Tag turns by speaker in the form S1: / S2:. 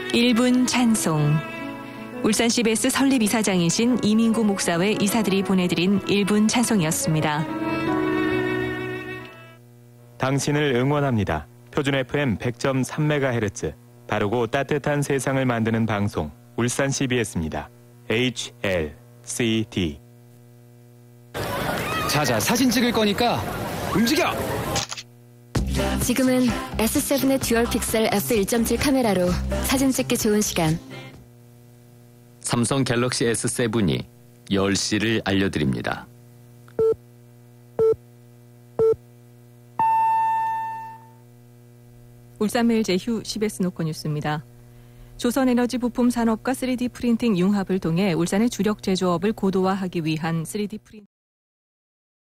S1: 1분 찬송. 울산 CBS 설립 이사장이신 이민구 목사의 이사들이 보내드린 1분 찬송이었습니다.
S2: 당신을 응원합니다. 표준 FM 100.3MHz. 바르고 따뜻한 세상을 만드는 방송 울산 CBS입니다. HLCD.
S3: 자자, 사진 찍을 거니까 움직여!
S4: 지금은 S7의 듀얼 픽셀 f1.7 카메라로 사진 찍기 좋은 시간.
S5: 삼성 갤럭시 S7이 10시를 알려드립니다.
S1: 울산매일 제휴 CBS 노컷 뉴스입니다. 조선에너지 부품 산업과 3D 프린팅 융합을 통해 울산의 주력 제조업을 고도화하기 위한 3D 프린팅